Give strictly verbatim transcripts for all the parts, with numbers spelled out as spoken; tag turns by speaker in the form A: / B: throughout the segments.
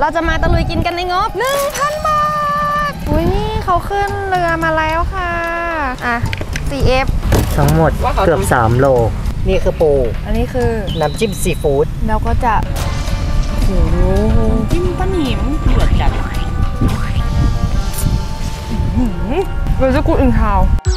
A: เราจะมาตะลุยกินกันในงบ หนึ่งพัน บาทอุ้ยนี่เขาขึ้นเรือมาแล้วค่ะอ่ะ ซี เอฟ
B: ทั้งหมดเกือบสามโลนี่คือปู
A: อันนี้คือ
B: น้ำจิ้มซีฟู้ด
A: เราก็จะโอ้โหจิ้มป้าหนิมเดือดจัดเราจะกูดอึ่งเทา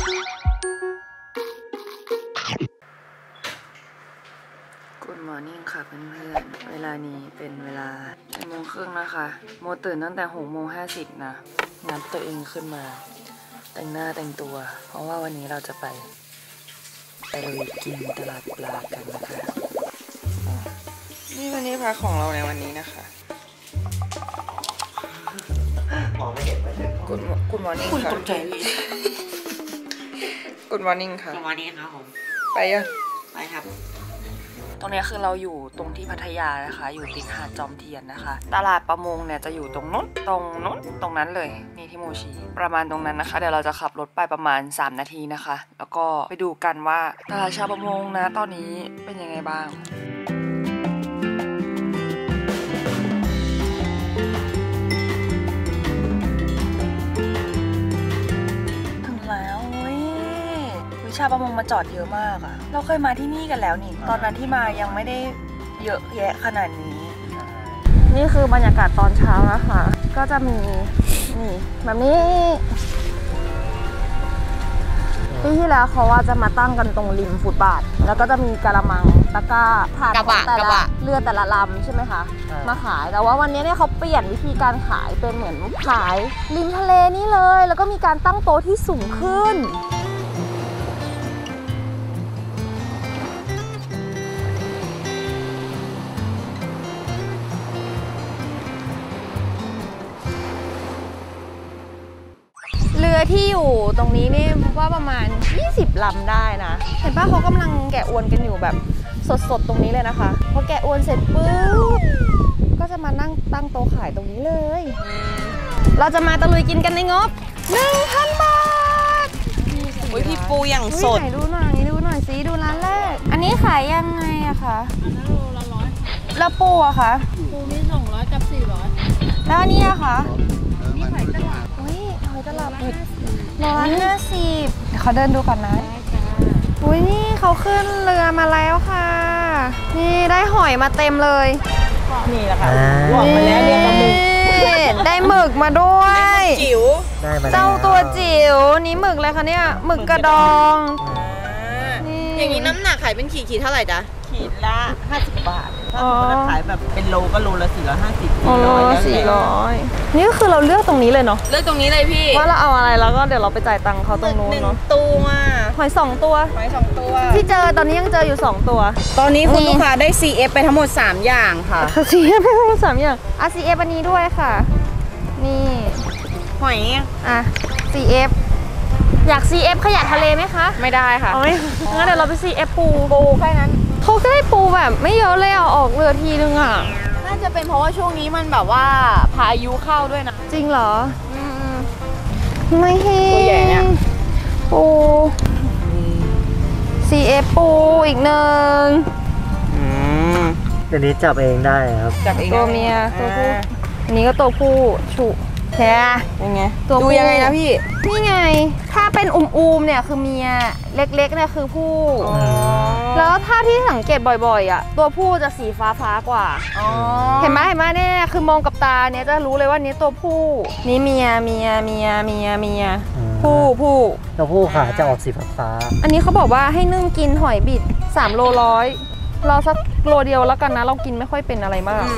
A: Good morning ค่ะเพื่อนๆเวลานี้เป็นเวลาเจ็ดโมงครึ่งนะคะโมตื่นตั้งแต่หกโมงห้าสิบนะงัดตัวเองขึ้นมาแต่งหน้าแต่งตัวเพราะว่าวันนี้เราจะไปไปเลยกินตลาดปลากันนะคะนี่วันนี้พักของเราในวันนี้นะคะ
B: มองไม่เห็นไปเลย
A: Good Good morning ค่ะ Good morning ค่ะ
B: Good morning ครับผม
A: ไปยัง
B: ไปครับ
A: ตรงนี้คือเราอยู่ตรงที่พัทยานะคะอยู่ติดหาดจอมเทียนนะคะตลาดประมงเนี่ยจะอยู่ตรงนู้นตรงนู้นตรงนั้นเลยนี่ที่โมชีประมาณตรงนั้นนะคะเดี๋ยวเราจะขับรถไปประมาณสามนาทีนะคะแล้วก็ไปดูกันว่าตลาดชาวประมงนะตอนนี้เป็นยังไงบ้างถึงแล้วเว้ยวิชาประมงมาจอดเยอะมากอะเราเคยมาที่นี่กันแล้วนี่ตอนนั้นที่มายังไม่ได้เยอะแยะขนาดนี้นี่คือบรรยากาศตอนเช้านะคะก็จะมีนี่แบบนี้ปีที่แล้วเขาว่าจะมาตั้งกันตรงริมฟุตบาทแล้วก็จะมีกะละมังตะกร้าผ่านของแต่ละเรือแต่ละลำใช่ไหมคะมาขายแต่ว่าวันนี้เนี่ยเขาเปลี่ยนวิธีการขายเป็นเหมือนขายริมทะเลนี่เลยแล้วก็มีการตั้งโต๊ะที่สูงขึ้นเรือที่อยู่ตรงนี้นี่ว่าประมาณยี่สิบลำได้นะเห็นป่ะเขากำลังแกะอวนกันอยู่แบบสดๆตรงนี้เลยนะคะพอแกะอวนเสร็จปุ๊บก็จะมานั่งตั้งโต๊ะขายตรงนี้เลยเราจะมาตะลุยกินกันในงบ หนึ่งพัน บาท
C: โอ้ยพี่ปูอย่างสด
A: ดูหน่อยดูหน่อยสิดูร้านแรกอันนี้ขายยังไงอะคะโลละร้อยแล้วปูอะคะปูมีสองร้อยกับสี่ร้อยแล้วอันนี้อะคะนี่หอยตลับอุ้ยหอยตลับร้อยห้าสิบเขาเดินดูก่อนนะอุ้ยนี่เขาขึ้นเรือมาแล้วค่ะนี่ได้หอยมาเต็มเลย
C: นี่แหละค่ะหลอกมาแล้วเรียกปลาหมึก
A: ได้หมึกมาด้วย
C: จิ๋ว
A: เจ้าตัวจิ๋วนี้หมึกอะไรคะเนี่ยหมึกกระดอง
C: อย่างนี้น้ำหนักขายเป็นขีดขีดเท่าไหร่จ๊ะขีดละห้าสิบบาทถ้าเราขายแบบเป็นโลก็โลละสี่ร้อยห้าสิบ
A: โลละสี่ร้อยนี่ก็คือเราเลือกตรงนี้เลยเนาะ
C: เลือกตรงนี้เลยพี่
A: ว่าเราเอาอะไรแล้วก็เดี๋ยวเราไปจ่ายตังค์เขาตรงนู้นเนาะ
C: ตัว
A: หอยสองตัว
C: หอยสองตัว
A: ที่เจอตอนนี้ยังเจออยู่สองตัว
C: ตอนนี้คุณลูกค้าได้ ซี เอฟ ไปทั้งหมดสามอย่างค่ะ
A: ซี เอฟ ไปทั้งหมดสามอย่างอ่ะ ซี เอฟ อันนี้ด้วยค่ะนี่
C: หอย
A: อ่ะ ซี เอฟ อยาก ซี เอฟ ขยะทะเลไหมคะ
C: ไม่ได้ค่ะ
A: งั้นเดี๋ยวเราไป ซี เอฟ ปูปูแค่นั้นเขาได้ปูแบบไม่เยอะเลยอ่ะออกเรือทีนึงอ่ะ
C: น่าจะเป็นเพราะว่าช่วงนี้มันแบบว่าพายุเข้าด้วยนะ
A: จริงเหรออืมไม่เห็น
C: ตัวใหญ่เนี่ย
A: ปู ซี เอฟ ปูอีกหนึ่ง
B: เดี๋ยวนี้จับเองได้ครับ
A: จับเองตัวเมียตัวผู้อันนี้ก็ตัวผู้ฉุแค่
C: ยังไง
A: ตัว
C: ดูยังไงนะพี่
A: นี่ไงถ้าเป็นอุ้มๆเนี่ยคือเมียเล็กๆเนี่ยคือผู้แล้วถ้าที่สังเกตบ่อยๆอ่ะตัวผู้จะสีฟ้าฟ้ากว่าเห็นไหมเห็นไหมเนี่ยคือมองกับตาเนี่ยจะรู้เลยว่านี้ตัวผู้นี่เมียเมียเมียเมียเมียผู้ผู้
B: ตัวผู้ขาจะออกสีฟ้า
A: อันนี้เขาบอกว่าให้นึ่งกินหอยบิดสามโลร้อยเราสักโลเดียวแล้วกันนะเรากินไม่ค่อยเป็นอะไรมาก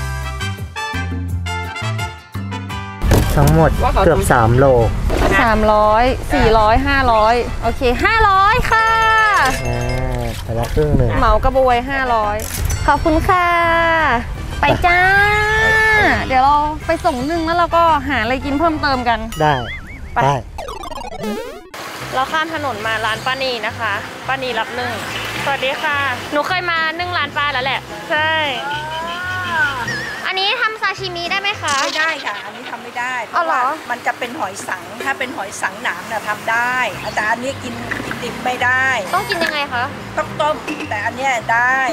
B: ทั้งหมดเกือบสามโล
A: สามร้อยสี่ร้อยห้าร้อยโอเคห้าร้อยค่ะ
B: อ่าแต่ละครึ่งหนึ่ง
A: เหมากระบวยห้าร้อยขอบคุณค่ะไปจ้าเดี๋ยวเราไปส่งนึ่งแล้วเราก็หาอะไรกินเพิ่มเติมกัน
B: ได้ได้
A: เราข้ามถนนมาร้านป้านีนะคะป้านีรับนึ่งสวัสดีค่ะหนูเคยมานึ่งร้านป้าแล้วแหละใช่อันนี้ทำซาชิมิได้ไหมคะ
D: ไม่ได้ค่ะอันนี้ทำไม่ได้เพราะว่ามันจะเป็นหอยสังถ้าเป็นหอยสังหนามเนี่ยทำได้แต่อันนี้กินกินดิบไม่ได้
A: ต้องกินยังไงคะ
D: ต้องต้มแต่อันนี้ได้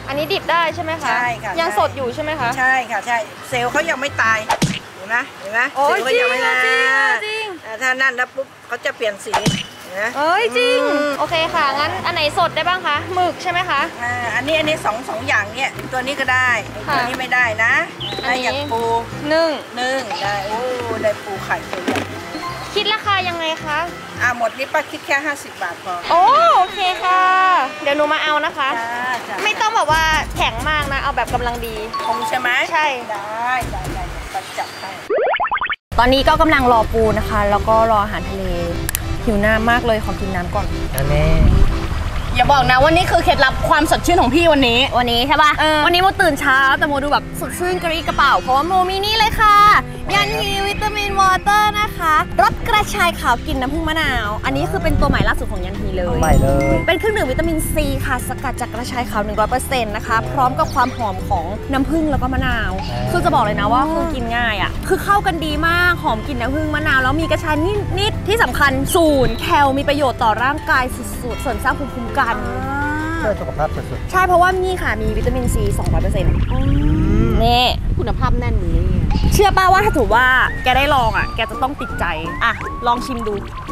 A: อันนี้ดิบได้ใช่ไหมคะ
D: ใช่ค่ะ
A: ยังสดอยู่ใช่ไหมคะ
D: ใช่ค่ะใช่เซลล์เขายังไม่ตายเห็นไหมเห็นไหม
A: โอ้
D: เซล
A: ย
D: ล์เขายังไม่ตาย
A: จริงอะจริง
D: อ่าถ้านั่นแล้วปุ๊บเขาจะเปลี่ยนสีเห็นไหม
A: เอ้ยจริง โอเคค่ะ งั้นอันไหนสดได้บ้างคะหมึกใช่ไหมคะ
D: อ่าอันนี้อันนี้สองสองอย่างเนี่ยตัวนี้ก็ได้ตัวนี้ไม่ได้นะ
A: อัน
D: ถ้า
A: นี้
D: อยากปู
A: หนึ่ง
D: นึ่งได้โอ้ได้ปูไข่ตัวใหญ่
A: คิดราคายังไงคะ
D: อ่าหมดนี้ป้าคิดแค่ห้าสิบบาทพอ
A: โอ้โอเคค่ะ เดี๋ยวหนูมาเอานะคะ
D: จ้าจ้า
A: ไม่ต้องแบบว่าแข็งมากนะ เอาแบบกำลังดี
D: คงใช่ไหม
A: ใช่
D: ได้ได้ได้ป้าจับให้
A: ตอนนี้ก็กำลังรอปูนะคะ แล้วก็รออาหารทะเล หิวน้ำมากเลยขอกินน้ำก่อน
B: อันนี้
C: อย่าบอกนะว่านี่คือเคล็ดลับความสดชื่นของพี่วันนี้
A: วันนี้ใช่ป่ะ วันนี้โมตื่นเช้าแต่โมดูแบบสดชื่นกระปรี้กระเป๋าเพราะว่าโมมีนี่เลยค่ะยันฮีวิตามินวอเตอร์นะคะรสกระชายขาวกลิ่นน้ำผึ้งมะนาว อันนี้คือเป็นตัวใหม่ล่าสุดของยันฮีเลย
B: ใหม่เลย
A: เป็นเครื่องดื่มวิตามินซีค่ะสกัดจากกระชายขาว หนึ่งร้อยเปอร์เซ็นต์ นะคะพร้อมกับความหอมของน้ำผึ้งแล้วก็มะนาว คือจะบอกเลยนะว่าคือกินง่ายอ่ะคือเข้ากันดีมากหอมกลิ่นน้ำผึ้งมะนาวแล้วมีกระชายนิดๆที่สำคัญศูนย์แคลมีประโยชน์ต่อร่างกายสุดๆเสริมสร้างภูมิคุ้มกัน
B: เพื่อสุขภาพสุด
A: ใช่เพราะว่านี่ค่ะมีวิตามินซี สองร้อยเปอร์เซ็นต์ นี่
C: คุณภาพแน่นนี้
A: เชื่อป้าว่าถ้าถือว่าแกได้ลองอ่ะแกจะต้องติดใจอ่ะลองชิมดู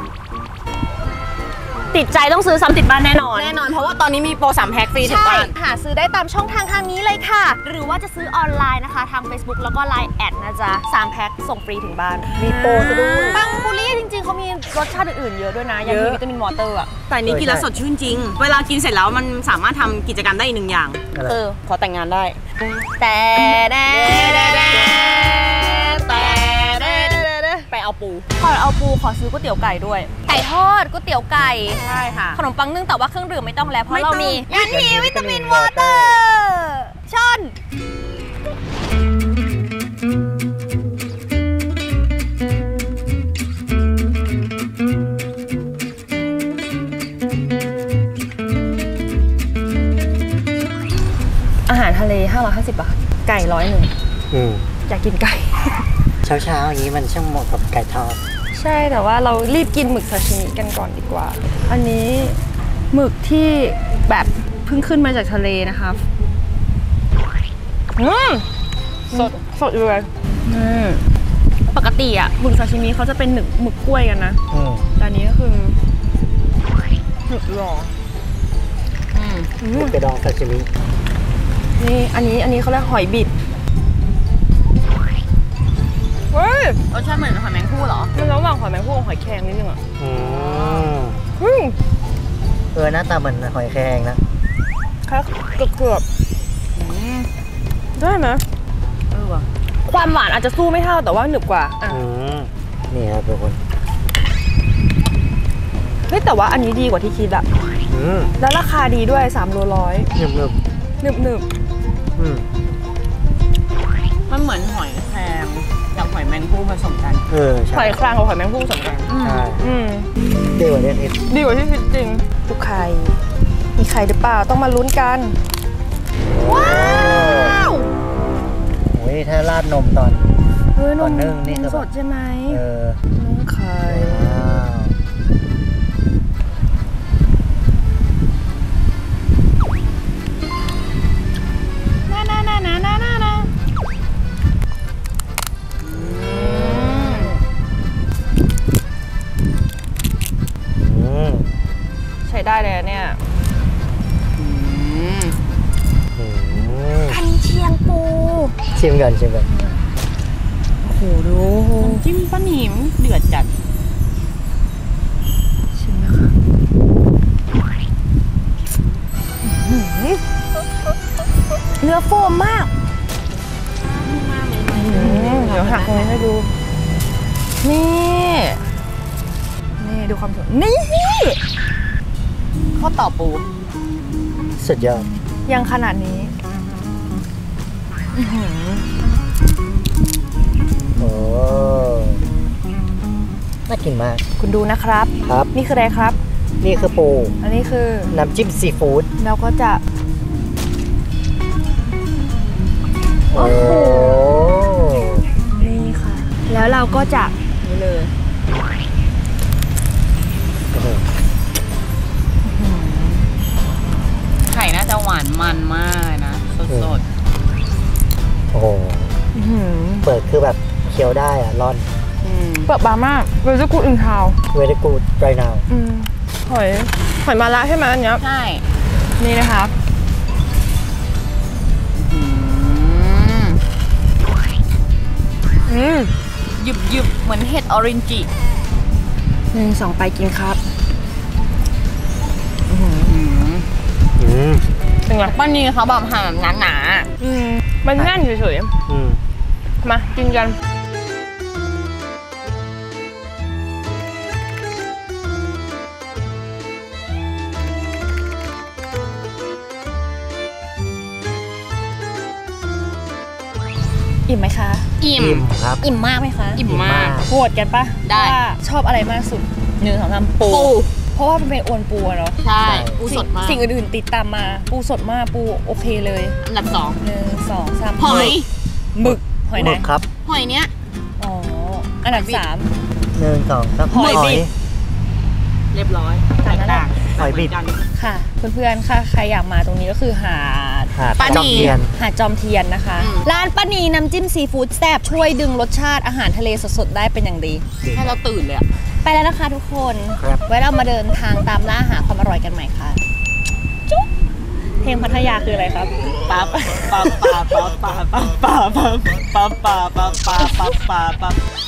A: ติดใจต้องซื้อซ้ำติดบ้านแน่นอน
C: แน่นอนเพราะว่าตอนนี้มีโปรสามแพ็คฟรีถึง
A: ใช่
C: บ้าน
A: หาซื้อได้ตามช่องทางทางนี้เลยค่ะ หรือว่าจะซื้อออนไลน์นะคะทาง Facebook แล้วก็ ไลน์ แอดนะจ๊ะสามแพ็คส่งฟรีถึงบ้าน
B: ๆ มีโปรซะด้วย
A: ปังปุรีจริงๆเขามีรสชาติอื่นๆเยอะด้วยนะยังมีวิตามินวอเตอร์อ่ะ
C: แต่อันนี้กินแล้วสดชื่นจริง เวลากินเสร็จแล้วมันสามารถทำกิจกรรมได้อีกหนึ่งอย่าง
B: อะไร
A: คือ
C: ขอแต่งงานได้
A: แต่แด่แต่
C: ไปเอาปู
A: ขอเอาปูขอซื้อก๋วยเตี๋ยวไก่ด้วย ไก่ทอดก๋วยเตี๋ยวไก่
C: ใช่ค่ะ
A: ขนมปังนึ่งแต่ว่าเครื่องดื่มไม่ต้องแล้วเพราะ
C: ไม่ต้
A: เรา
C: อง
A: มียันฮีวิตามินวอเตอร์ช่อนอาหารทะเลห้าร้อยห้าสิบบาทไก่ร้อยหนึ่ง
B: อืม
A: อยากกินไก่
B: เช้าเช้าๆอย่างนี้มันช่างเหมาะกับไก่ทอด
A: ใช่แต่ว่าเรารีบกินหมึกซาชิมิกันก่อนดีกว่า อันนี้หมึกที่แบบเพิ่งขึ้นมาจากทะเลนะคะอืมสดสดเลยอืมปกติอ่ะหมึกซาชิมิเขาจะเป็นหมึกหมึกกล้วยกันนะ
B: อืม
A: แต่อันนี้ก็คือหมึกหล่ออืม
B: หมึกกระดองซาชิมิ
A: นี่อันนี้อันนี้เขาเรียกหอยบิดเฮ้ย
C: รสชาติเหมือนหอยแมงผู้เหรอ
A: มันระหว่างหอยแมงภู่กับหอยแครงนิดนึงอ่ะ
B: อืม
A: อืม
B: เออหน้าตาเหมือนหอยแครงนะ
A: แค่เกือบเกือบๆได้ไหม
C: เออว่ะ
A: ความหวานอาจจะสู้ไม่เท่าแต่ว่าหนึบกว่าอ่ะ
B: อืมนี่ครับทุกคน
A: เฮ้ยแต่ว่าอันนี้ดีกว่าที่คิดอะ
B: อืม
A: แล้วราคาดีด้วยสามโลร้อย
B: หนึบหนึบ
A: หนึบหนึบ
B: ๆอืม
C: มันเหมือนหอยแครงกับหอยแมงผู้ผสมกัน
B: เออ
A: ห
B: ใช่
A: อยครางกับหอยแมงภู่สำคัญ
B: ใช่
A: อืม
B: ดีกว่าเล่นเอส
A: ดีกว่าที่คิดจริงลูกไข่มีไข่หรือเปล่าต้องมาลุ้นกันว้าว
B: โอ้ยถ้าราดนมตอน
A: เฮ้ยน
B: ตอ
A: ม
B: นนึ่งนี่คือแบบ
A: สดใช่ไหม
B: เออ
A: นุ่มไข่
B: ว้าว
A: น่าน่าน่าน่าน่าน่าน่าอืม
B: อืม
A: ใช้ได้เลยอะเนี่ย
C: อืม
B: อืม
A: กันเชียงปู
B: ชิมกันชิมกัน
A: โอ้โหดู
C: น้ำจิ้มป้าหนิมเดือดจัด
A: ชิมนะคะเนื้อโฟมมากเดี๋ยวหักตรงนี้ให้ดู นี่ นี่ดูความสวยนี่
C: ข้าวต่อปู
B: สุดยอด
A: ยังขนาดนี้
B: โอ้น่ากินมาก
A: คุณดูนะครับ
B: ครับ
A: นี่คืออะไรครับ
B: นี่คือปู
A: อันนี้คือ
B: น้ำจิ้มซีฟู้ด
A: เราก็จะ
B: โอ้โห
A: นี่ค่ะ แล้วเราก็จะนี่เลย
C: ไข่น่าจะหวานมันมากนะสด
B: โอ้โห
A: อื้อหือ
B: เปิดคือแบบเคี้ยวได้อะร่อน
C: อืม
A: เปิดบางมากเลยจะกูดอินทาว
B: very good right now
A: อืมหอยหอยมาละใช่ไหมอันเนี้ย
C: ใช่
A: นี่นะคะ
C: อืม
A: อืม
C: หยุบหยุบเหมือนเห็ดออรินจิ
A: หนึ่งสองไปกินครับ
C: อืม
B: อืม
A: เป็นไง
C: ป้านีเขาแบบหั่นแบบหนาๆอะ
A: อืมมันแน่นเฉย
B: อืม
A: ๆมากินกันอิ่มไหมคะ
C: อิ่ม
B: อิ่มครับ
A: อิ่มมากไหมคะ
C: อิ่มมาก
A: โหวตกันปะ
C: ได้
A: ว่าชอบอะไรมากสุดหนึ่งสองสามปู
C: ปู
A: เพราะว่ามันเป็นอวนปูอะเนาะ
C: ใช่ปูสดมาก
A: สิ่งอื่นๆติดตามมาปูสดมากปูโอเคเลย
C: อันดับสอง
A: หนึ่งสองสาม
C: หอย
A: หมึกหอยไห
B: ห
A: น
B: มึกครับ
C: หอยเนี้ย
A: อ๋ออันดับสาม
B: หนึ่งสองสาม
A: หอยบิด
C: เรียบร้อย
A: จานนั้นแหละ
B: หอยบิด
C: กัน
A: ค่ะ เพื่อนๆค่ะใครอยากมาตรงนี้ก็คือหาด
B: หาด
C: ปลา
B: จอม
C: นี
B: เทียน
A: หาดจอมเทียนนะคะ
C: อืม
A: ร้านป้านีน้ำจิ้มซีฟู้ดแซ่บช่วยดึงรสชาติอาหารทะเลสดๆได้เป็นอย่างดี
C: ให้เราตื่นเลยอะ
A: ไปแล้วนะคะทุกคน
B: ครับ
A: ไว้เรามาเดินทางตามล่าหาความอร่อยกันใหม่ค่ะ จุ๊บเพลงพัทยาคืออะไรครับ
C: ปั๊บปั๊บปั๊บปั๊บปั๊บปั๊บปั๊บปั๊บปั๊บปั๊บปั๊บปั๊บปั๊บ